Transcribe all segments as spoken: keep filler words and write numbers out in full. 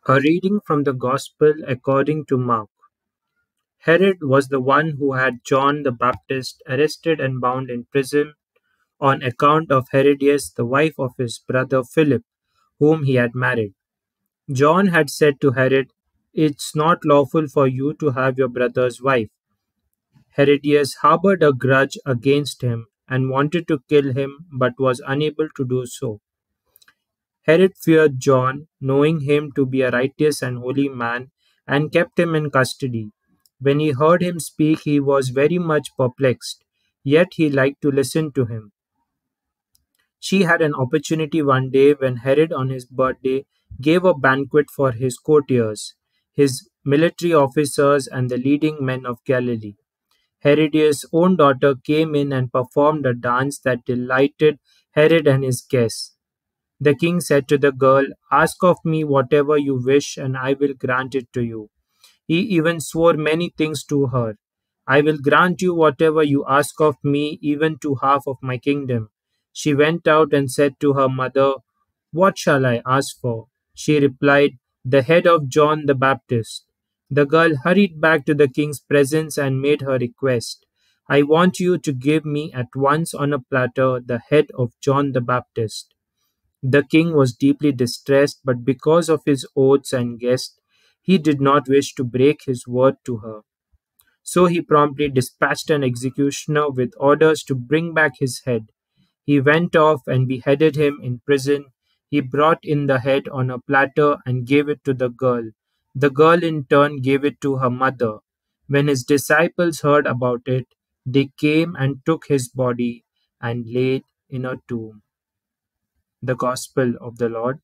A reading from the Gospel according to Mark. Herod was the one who had John the Baptist arrested and bound in prison on account of Herodias, the wife of his brother Philip, whom he had married. John had said to Herod, "It's not lawful for you to have your brother's wife." Herodias harbored a grudge against him and wanted to kill him but was unable to do so. Herod feared John, knowing him to be a righteous and holy man, and kept him in custody. When he heard him speak, he was very much perplexed, yet he liked to listen to him. She had an opportunity one day when Herod, on his birthday, gave a banquet for his courtiers, his military officers, and the leading men of Galilee. Herodias' own daughter came in and performed a dance that delighted Herod and his guests. The king said to the girl, "Ask of me whatever you wish, and I will grant it to you." He even swore many things to her. "I will grant you whatever you ask of me, even to half of my kingdom." She went out and said to her mother, "What shall I ask for?" She replied, "The head of John the Baptist." The girl hurried back to the king's presence and made her request. "I want you to give me at once on a platter the head of John the Baptist." The king was deeply distressed, but because of his oaths and guests, he did not wish to break his word to her. So he promptly dispatched an executioner with orders to bring back his head. He went off and beheaded him in prison. He brought in the head on a platter and gave it to the girl. The girl in turn gave it to her mother. When his disciples heard about it, they came and took his body and laid in a tomb. The Gospel of the Lord.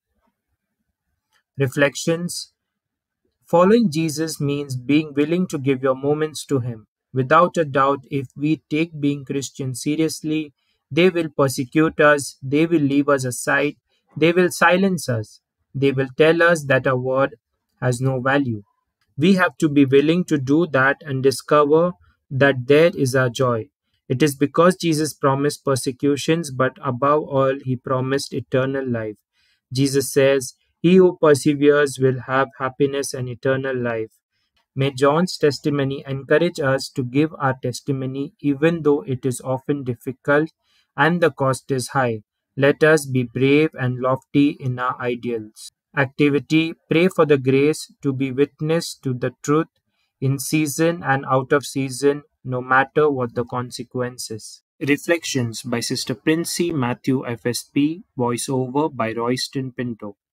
Reflections. Following Jesus means being willing to give your moments to Him. Without a doubt, if we take being Christian seriously, they will persecute us, they will leave us aside, they will silence us, they will tell us that our word has no value. We have to be willing to do that and discover that there is our joy. It is because Jesus promised persecutions, but above all, He promised eternal life. Jesus says, "He who perseveres will have happiness and eternal life." May John's testimony encourage us to give our testimony even though it is often difficult and the cost is high. Let us be brave and lofty in our ideals. Activity. Pray for the grace to be witness to the truth in season and out of season, no matter what the consequences. Reflections by Sister Princey Matthew F S P. Voiceover by Royston Pinto.